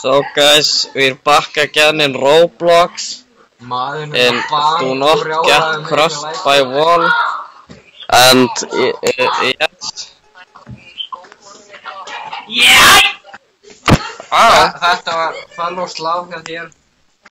So guys, we're back again in Roblox, and do not get crushed by wall, and yes. Yeah! Þetta var fall og slá hjá þér.